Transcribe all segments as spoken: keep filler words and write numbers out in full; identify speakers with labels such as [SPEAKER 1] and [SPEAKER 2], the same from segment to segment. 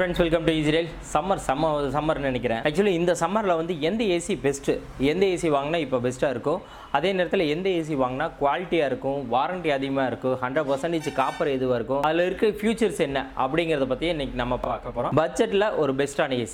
[SPEAKER 1] friends, welcome to Ecdial. Summer, summer, summer நினைக்கிறேன். Actually இந்த சம்மர்ல வந்து எந்த ஏசி பெஸ்ட், எந்த ஏசி வாங்கினா இப்போ பெஸ்ட்டா இருக்கும், அதே நேரத்தில் எந்த ஏசி வாங்கினா குவாலிட்டியா இருக்கும், வாரண்டி அதிகமாக இருக்கும், ஹண்ட்ரட் பர்சன்டேஜ் காப்பர் எதுவாக இருக்கும், அதில் இருக்க ஃபியூச்சர்ஸ் என்ன அப்படிங்கிறத பற்றி இன்னைக்கு நம்ம பார்க்க போகிறோம். பட்ஜெட்டில் ஒரு பெஸ்ட்டான ஏசி.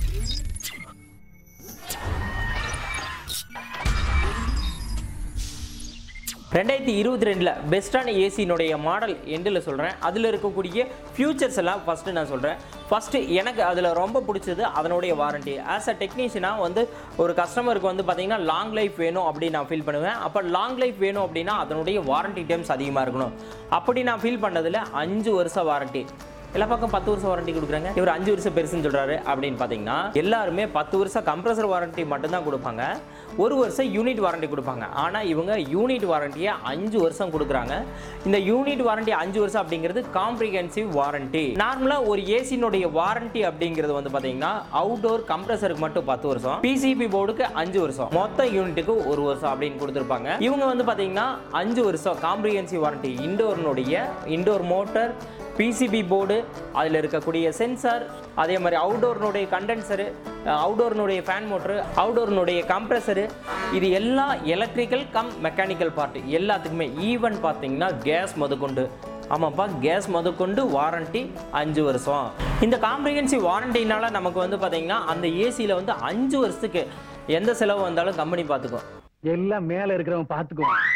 [SPEAKER 1] ரெண்டாயிரத்தி இருபத்தி ரெண்டில் பெஸ்ட்டான ஏசியினுடைய மாடல் எண்டில் சொல்கிறேன். அதில் இருக்கக்கூடிய ஃபியூச்சர்ஸ் எல்லாம் ஃபஸ்ட்டு நான் சொல்கிறேன். ஃபஸ்ட்டு எனக்கு அதில் ரொம்ப பிடிச்சது அதனுடைய வாரண்டி. ஆஸ் அ டெக்னீஷியனாக வந்து ஒரு கஸ்டமருக்கு வந்து பார்த்திங்கன்னா லாங் லைஃப் வேணும் அப்படின்னு நான் ஃபீல் பண்ணுவேன். அப்போ லாங் லைஃப் வேணும் அப்படின்னா அதனுடைய வாரண்டி டைம்ஸ் அதிகமாக இருக்கணும். அப்படி நான் ஃபீல் பண்ணதில் அஞ்சு வருஷம் வாரண்டி. எல்லா பக்கம் பத்து வருஷம் வாரண்டி கொடுக்குறாங்க, இவர் அஞ்சு வருஷம் பெருசுன்னு சொல்கிறாரு அப்படின்னு பார்த்தீங்கன்னா எல்லாருமே பத்து வருஷம் கம்ப்ரஸர் வாரண்டி மட்டும்தான் கொடுப்பாங்க, ஒரு வருஷம் யூனிட் வாரண்டி கொடுப்பாங்க. ஆனால் இவங்க யூனிட் வாரண்டியை அஞ்சு வருஷம் கொடுக்குறாங்க. இந்த யூனிட் வாரண்டி அஞ்சு வருஷம் அப்படிங்கிறது காம்ப்ரிஹென்சிவ் வாரண்டி. நார்மலாக ஒரு ஏசியினுடைய வாரண்டி அப்படிங்கிறது வந்து பார்த்தீங்கன்னா அவுட்டோர் கம்ப்ரஸருக்கு மட்டும் பத்து வருஷம், பிசிபி போர்டுக்கு அஞ்சு வருஷம், மொத்த யூனிட்டுக்கு ஒரு வருஷம் அப்படின்னு கொடுத்துருப்பாங்க. இவங்க வந்து பார்த்தீங்கன்னா அஞ்சு வருஷம் காம்ப்ரிஹென்சிவ் வாரண்டி. இண்டோர்னுடைய இண்டோர் மோட்டர், பிசிபி போர்டு, அதில் இருக்கக்கூடிய சென்சார், அதே மாதிரி அவுடோர்னுடைய கண்டென்சரு, அவுடோர்னுடைய ஃபேன் மோட்ரு, அவுடோர்னுடைய கம்ப்ரெசரு, இது எல்லா எலக்ட்ரிக்கல் கம் மெக்கானிக்கல் பார்ட் எல்லாத்துக்குமே, ஈவன் பார்த்தீங்கன்னா கேஸ் முதற்கொண்டு, ஆமாப்பா கேஸ் முதற்கொண்டு வாரண்டி அஞ்சு வருஷம். இந்த காம்ப்ரிஹென்சிவ் வாரண்டினால நமக்கு வந்து பார்த்தீங்கன்னா அந்த ஏசியில் வந்து அஞ்சு வருஷத்துக்கு எந்த செலவு வந்தாலும் கம்பெனி பார்த்துக்கும்.
[SPEAKER 2] எல்லாம் மேலே இருக்கிறவன் பார்த்துக்குவான்,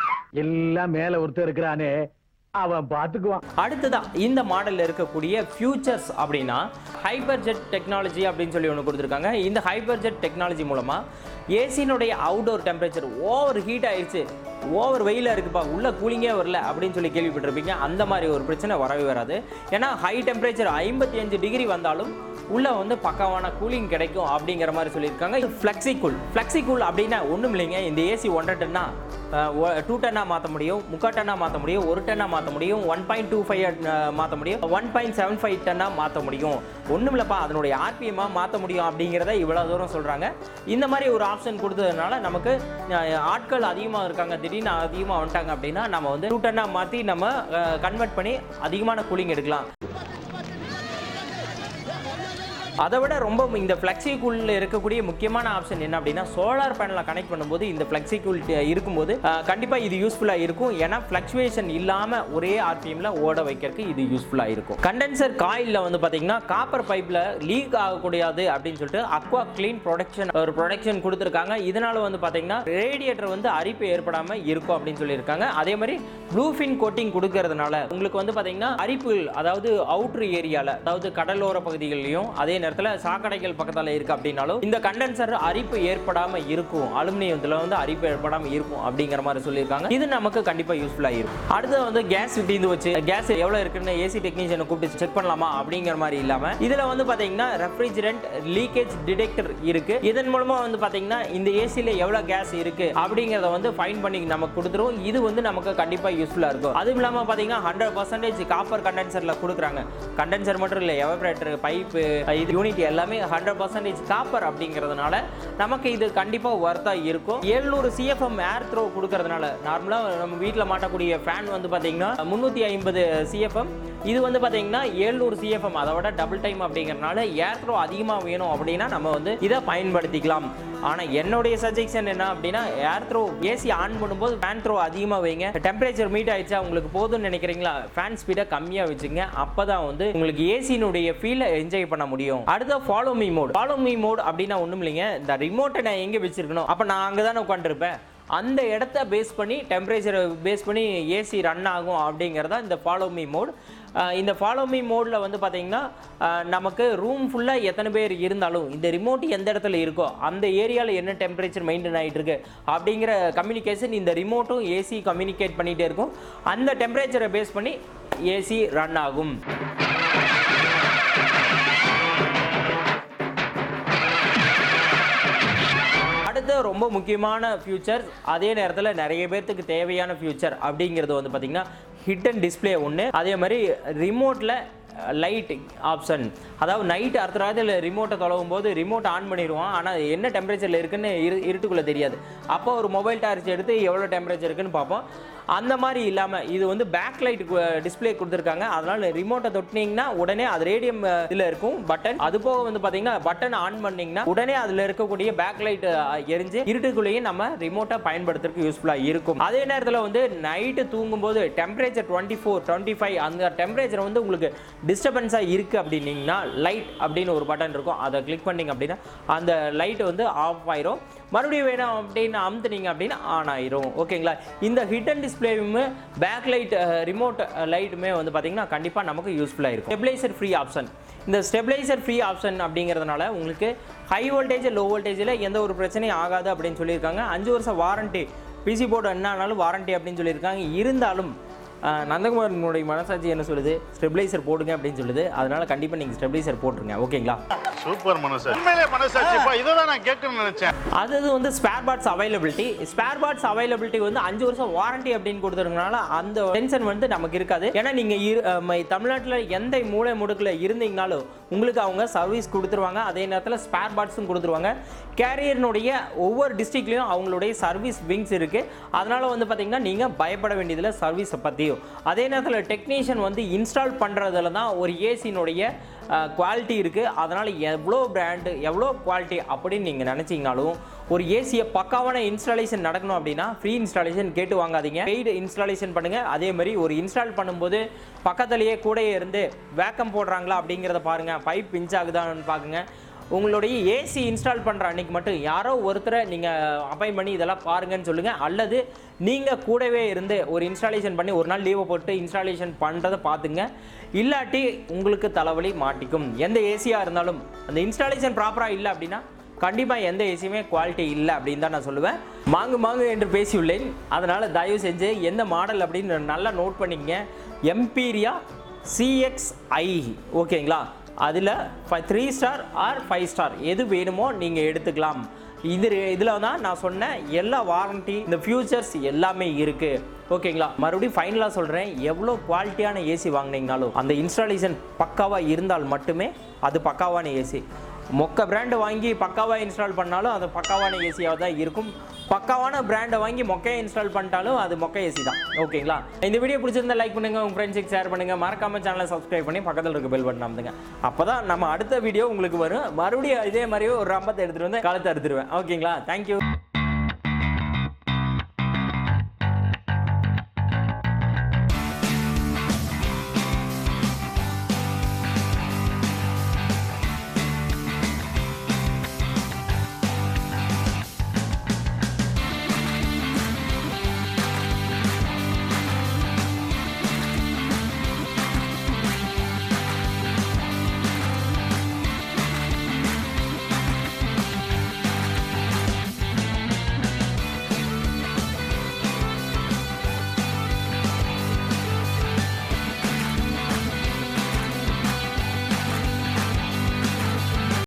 [SPEAKER 2] எல்லாம் மேலே ஒருத்தர் இருக்கிறானே அவன் பார்த்துக்குவான்.
[SPEAKER 1] அடுத்ததான் இந்த மாடலில் இருக்கக்கூடிய ஃபியூச்சர்ஸ் அப்படின்னா ஹைப்பர் ஜெட் டெக்னாலஜி அப்படின்னு சொல்லி ஒன்று கொடுத்துருக்காங்க. இந்த ஹைப்பர் ஜெட் டெக்னாலஜி மூலமாக ஏசியினுடைய அவுட்டோர் டெம்பரேச்சர் ஓவர் ஹீட் ஆயிடுச்சு, ஓவர் வெயிலாக இருக்குப்பா, உள்ள கூலிங்கே வரல அப்படின்னு சொல்லி கேள்விப்பட்டிருப்பீங்க. அந்த மாதிரி ஒரு பிரச்சனை வரவே வராது. ஏன்னா ஹை டெம்பரேச்சர் ஐம்பத்தி அஞ்சு டிகிரி வந்தாலும் உள்ளே வந்து பக்காவான கூலிங் கிடைக்கும் அப்படிங்கிற மாதிரி சொல்லியிருக்காங்க. இது ஃப்ளெக்ஸிகூல். ஃப்ளெக்ஸிகூல் அப்படின்னா ஒன்றும் இல்லைங்க, இந்த ஏசி ஒன்றரை டன்னா டூ டன்னாக மாற்ற முடியும், முக்கால் டன்னாக மாற்ற முடியும், ஒரு டன்னாக மாற்ற முடியும், ஒன் பாயிண்ட் டூ ஃபைவ் மாற்ற முடியும், ஒன் பாயிண்ட் செவன் ஃபைவ் டன்னாக மாற்ற முடியும். ஒன்றும் இல்லைப்பா, அதனுடைய ஆர்பிஎம்மாக மாற்ற முடியும் அப்படிங்கிறத இவ்வளோ தூரம் சொல்கிறாங்க. இந்த மாதிரி ஒரு ஆப்ஷன் கொடுத்ததுனால நமக்கு ஆட்கள் அதிகமாக இருக்காங்க, திடீர்னு அதிகமாக வந்துட்டாங்க அப்படின்னா நம்ம வந்து டூ டன்னாக மாற்றி நம்ம கன்வெர்ட் பண்ணி அதிகமான கூலிங் எடுக்கலாம். அதை விட ரொம்ப இந்த ஃப்ளெக்ஸிகூலில் இருக்கக்கூடிய முக்கியமான ஆப்ஷன் என்ன அப்படின்னா சோலார் பேனலை கனெக்ட் பண்ணும்போது இந்த ஃப்ளெக்ஸிகூல் இருக்கும்போது கண்டிப்பாக இது யூஸ்ஃபுல்லாக இருக்கும். ஏன்னா ஃப்ளக்சுவேஷன் இல்லாமல் ஒரே ஆர்பிஎம்ல ஓட வைக்கிறதுக்கு இது யூஸ்ஃபுல்லாக இருக்கும். கண்டென்சர் காயிலில் வந்து பார்த்தீங்கன்னா காப்பர் பைப்பில் லீக் ஆகக்கூடாது அப்படின்னு சொல்லிட்டு அக்வா கிளீன் ப்ரொடக்ஷன் ஒரு ப்ரொடக்ஷன் கொடுத்துருக்காங்க. இதனால வந்து பார்த்தீங்கன்னா ரேடியேட்டர் வந்து அரிப்பு ஏற்படாமல் இருக்கும் அப்படின்னு சொல்லியிருக்காங்க. அதே மாதிரி ப்ளூஃபின் கோட்டிங் கொடுக்கறதுனால உங்களுக்கு வந்து பார்த்தீங்கன்னா அரிப்பு, அதாவது அவுட்ரு ஏரியாவில், அதாவது கடலோர பகுதிகளிலையும் அதே நேரத்தில் சாக்கடைகள் பக்கத்தில் இருக்கு அப்படின்னாலும் இந்த கண்டென்சர் அரிப்பு ஏற்படாம இருக்கும், அலுமினியத்தில் வந்து அரிப்பு ஏற்படாம இருக்கும் அப்படிங்கிற மாதிரி சொல்லியிருக்காங்க. இது நமக்கு கண்டிப்பா யூஸ்ஃபுல்லா இருக்கும். அடுத்து வந்து கேஸ் தீர்ந்து வச்சு கேஸ் எவ்வளவு இருக்குன்னு ஏசி டெக்னீஷியனை கூப்பிட்டு செக் பண்ணலாமா அப்படிங்கிற மாதிரி இல்லாம இதுல வந்து பாத்தீங்கன்னா ரெஃப்ரிஜரண்ட் லீக்கேஜ் டிடெக்டர் இருக்கு. இதன் மூலமா வந்து பாத்தீங்கன்னா இந்த ஏசில எவ்வளவு கேஸ் இருக்கு அப்படிங்கறத வந்து ஃபைண்ட் பண்ணி நமக்கு கொடுத்துரும். இது வந்து நமக்கு கண்டிப்பா யூஸ்ஃபுல்லா இருக்கும். அதுவும் இல்லாம பாத்தீங்கன்னா ஹண்ட்ரட் பர்சன்டேஜ் காப்பர் கண்டென்சர்ல கொடுக்குறாங்க. கண்டென்சர் மட்டும் இல்ல, எவாபரேட்டர், பைப்பு, இது யூனிட் எல்லாமே ஹண்ட்ரட் பர்சன்டேஜ் காப்பர் அப்படிங்கிறதுனால நமக்கு இது கண்டிப்பா வர்த்தா இருக்கும். எழுநூறு சிஎஃப்எம் ஏர் த்ரோ கொடுக்கறதுனால நார்மலா நம்ம வீட்டில் மாட்டக்கூடிய ஃபேன் வந்து பாத்தீங்கன்னா முன்னூத்தி ஐம்பது சிஎஃப்எம், இது வந்து பாத்தீங்கன்னா எழுநூறு சிஎஃப்எம், அதை விட டபுள் டைம் அப்படிங்கிறதுனால ஏர் த்ரோ அதிகமாக வேணும் அப்படின்னா நம்ம வந்து இதை பயன்படுத்திக்கலாம். ஆனால் என்னுடைய சஜெஷன் என்ன அப்படின்னா ஏர் த்ரோ ஏசி ஆன் பண்ணும்போது ஃபேன் த்ரோ அதிகமாக வைங்க. டெம்பரேச்சர் மீட் ஆயிடுச்சா உங்களுக்கு போதும்னு நினைக்கிறீங்களா, ஃபேன் ஸ்பீடை கம்மியாக வச்சுங்க. அப்பதான் வந்து உங்களுக்கு ஏசியினுடைய ஃபீலை என்ஜாய் பண்ண முடியும். அடுத்த follow me mode. Follow me mode அப்படின்னா ஒன்றும் இல்லைங்க, இந்த ரிமோட்டை நான் எங்கே வச்சிருக்கணும், அப்போ நான் அங்கே தானே உட்காந்துருப்பேன், அந்த இடத்த பேஸ் பண்ணி டெம்பரேச்சரை பேஸ் பண்ணி ஏசி ரன் ஆகும் அப்படிங்கிறதா இந்த ஃபாலோ மீ மோட். இந்த ஃபாலோ மீ மோடில் வந்து பார்த்தீங்கன்னா நமக்கு ரூம் ஃபுல்லாக எத்தனை பேர் இருந்தாலும் இந்த ரிமோட் எந்த இடத்துல இருக்கோ அந்த ஏரியாவில் என்ன டெம்பரேச்சர் மெயின்டைன் ஆகிட்டு இருக்கு அப்படிங்கிற கம்யூனிகேஷன் இந்த ரிமோட்டும் ஏசி கம்யூனிகேட் பண்ணிகிட்டே இருக்கும். அந்த டெம்பரேச்சரை பேஸ் பண்ணி ஏசி ரன் ஆகும். ரொம்ப முக்கியமான ஃபியூச்சர், அதே நேரத்தில் நிறைய பேர்த்துக்கு தேவையான ஃபியூச்சர் அப்படிங்கிறது வந்து பார்த்தீங்கன்னா ஹிடன் டிஸ்பிளே ஒன்று, அதே மாதிரி ரிமோட்டில் லைட் ஆப்ஷன். அதாவது நைட் அடுத்த ராத்திரியில் ரிமோட்டை தொலைவும் போது ரிமோட் ஆன் பண்ணிடுவோம், ஆனால் என்ன டெம்பரேச்சரில் இருக்குன்னு இரு இருட்டுக்குள்ளே தெரியாது. அப்போ ஒரு மொபைல் டார்ச் எடுத்து எவ்வளோ டெம்பரேச்சர் இருக்குன்னு பார்ப்போம். அந்த மாதிரி இல்லாமல் இது வந்து பேக் லைட் டிஸ்பிளே கொடுத்துருக்காங்க. அதனால ரிமோட்டை தொட்டினீங்கன்னா உடனே அது ரேடியம் இதில் இருக்கும் பட்டன். அது போக வந்து பார்த்தீங்கன்னா பட்டன் ஆன் பண்ணீங்கன்னா உடனே அதில் இருக்கக்கூடிய பேக் லைட் எரிஞ்சு இருட்டுக்குள்ளேயே நம்ம ரிமோட்டை பயன்படுத்துறதுக்கு யூஸ்ஃபுல்லாக இருக்கும். அதே நேரத்தில் வந்து நைட்டு தூங்கும்போது temperature twenty four twenty five அந்த டெம்பரேச்சர் வந்து உங்களுக்கு டிஸ்டர்பன்ஸாக இருக்குது அப்படின்னீங்கன்னா லைட் அப்படின்னு ஒரு பட்டன் இருக்கும், அதை கிளிக் பண்ணிங்க அப்படின்னா அந்த லைட் வந்து ஆஃப் ஆயிரும். மறுபடியும் வேணும் அப்படின்னு அமுத்துனீங்க அப்படின்னா ஆன் ஆயிரும். ஓகேங்களா? இந்த ஹிடன் டிஸ்பிளேவுமே பேக் லைட் ரிமோட் லைட்டுமே வந்து பார்த்தீங்கன்னா கண்டிப்பாக நமக்கு யூஸ்ஃபுல்லாக இருக்கும். Stabiliser free option. இந்த ஸ்டெபிளைசர் ஃப்ரீ ஆப்ஷன் அப்படிங்கிறதுனால உங்களுக்கு ஹை வோல்டேஜ் லோ வோல்டேஜில் எந்த ஒரு பிரச்சனையும் ஆகாது அப்படின்னு சொல்லியிருக்காங்க. அஞ்சு வருஷம் வாரண்ட்டி, பிசி போர்டு என்ன ஆனாலும் வாரண்ட்டி அப்படின்னு சொல்லியிருக்காங்க. இருந்தாலும் நந்தகுமாரனுடைய மனசாட்சி என்ன சொல்லுது, ஸ்டெபிளைசர் போடுங்க அப்படின்னு சொல்லுது. அதனால கண்டிப்பாக நீங்கள் ஸ்டெபிளைசர் போட்டுருங்க. ஓகேங்களா?
[SPEAKER 3] சூப்பர் மனசாட்சி. உண்மையிலே மனசாட்சிப்பா, இதெல்லாம் நான் கேட்கணும்னு நினைச்சேன்.
[SPEAKER 1] அது வந்து spare parts availability. Spare parts availability வந்து அஞ்சு வருஷம் வாரண்டி அப்படின்னு கொடுத்துருக்கனால அந்த டென்ஷன் வந்து நமக்கு இருக்காது. ஏன்னா நீங்கள் தமிழ்நாட்டில் எந்த மூளை முடுக்கில் இருந்தீங்கனாலும் உங்களுக்கு அவங்க சர்வீஸ் கொடுத்துருவாங்க. அதே நேரத்தில் ஸ்பேர் பார்ட்ஸும் கொடுத்துருவாங்க. கேரியர்னுடைய ஒவ்வொரு டிஸ்ட்ரிக்ட்லையும் அவங்களுடைய சர்வீஸ் விங்ஸ் இருக்குது. அதனால் வந்து பார்த்தீங்கன்னா நீங்கள் பயப்பட வேண்டியதில் சர்வீஸை பற்றியும். அதே நேரத்தில் டெக்னீஷியன் வந்து இன்ஸ்டால் பண்ணுறதுல தான் ஒரு ஏசினுடைய குவாலிட்டி இருக்குது. அதனால் எவ்வளோ பிராண்டு எவ்வளோ குவாலிட்டி அப்படின்னு நீங்கள் நினச்சிங்கனாலும் ஒரு ஏசியை பக்காவான இன்ஸ்டாலேஷன் நடக்கணும் அப்படின்னா ஃப்ரீ இன்ஸ்டாலேஷன் கேட்டு வாங்காதீங்க, பெய்டு இன்ஸ்டாலேஷன் பண்ணுங்கள். அதே மாதிரி ஒரு இன்ஸ்டால் பண்ணும்போது பக்கத்துலேயே கூடயே இருந்து வேக்கம் போடுறாங்களா அப்படிங்கிறத பாருங்கள், பைப் பிஞ்ச் ஆகுதான்னு பாருங்க. உங்களுடைய ஏசி இன்ஸ்டால் பண்ணுற அன்றைக்கி மட்டும் யாரோ ஒருத்தரை நீங்கள் அப்பாயின் பண்ணி இதெல்லாம் பாருங்கன்னு சொல்லுங்கள். அல்லது நீங்கள் கூடவே இருந்து ஒரு இன்ஸ்டாலேஷன் பண்ணி ஒரு நாள் லீவை போட்டு இன்ஸ்டாலேஷன் பண்ணுறதை பார்த்துங்க. இல்லாட்டி உங்களுக்கு தலைவலி மாட்டிக்கும். எந்த ஏசியாக இருந்தாலும் அந்த இன்ஸ்டாலேஷன் ப்ராப்பராக இல்லை அப்படின்னா கண்டிப்பாக எந்த ஏசியுமே குவாலிட்டி இல்லை அப்படின்னு தான் நான் சொல்லுவேன். மாங்கு மாங்கு என்று பேசியுள்ளேன். அதனால் தயவு செஞ்சு எந்த மாடல் அப்படின்னு நல்லா நோட் பண்ணிக்கங்க. எம்பீரியா சிஎக்ஸ்ஐ. ஓகேங்களா? அதில் three star or five star எது வேணுமோ நீங்கள் எடுத்துக்கலாம். இது இதில் தான் நான் சொன்ன எல்லா வாரண்ட்டி, இந்த ஃபியூச்சர்ஸ் எல்லாமே இருக்குது. ஓகேங்களா? மறுபடியும் ஃபைனலாக சொல்கிறேன், எவ்வளோ குவாலிட்டியான ஏசி வாங்கினீங்கனாலும் அந்த இன்ஸ்டாலேஷன் பக்காவாக இருந்தால் மட்டுமே அது பக்காவான ஏசி. மொக்க பிராண்டை வாங்கி பக்காவாக இன்ஸ்டால் பண்ணாலும் அது பக்காவான ஏசியாக தான் இருக்கும். பக்காவான பிராண்டை வாங்கி மொக்கையை இன்ஸ்டால் பண்ணிட்டாலும் அது மொக்க ஏசி தான். ஓகேங்களா? இந்த வீடியோ பிடிச்சிருந்தா லைக் பண்ணுங்கள், உங்கள் ஃப்ரெண்ட்ஸுக்கு ஷேர் பண்ணுங்கள், மறக்காமல் சேனலை சப்ஸ்கிரைப் பண்ணி பக்கத்தில் இருக்க பெல் பட்டன் அமுத்துங்க. அப்போ தான் நம்ம அடுத்த வீடியோ உங்களுக்கு வரும். மறுபடியும் இதே மாதிரியே ஒரு ரம்பத்தை எடுத்துகிட்டு வந்து காலத்தை எடுத்துருவேன். ஓகேங்களா? தேங்க்யூ.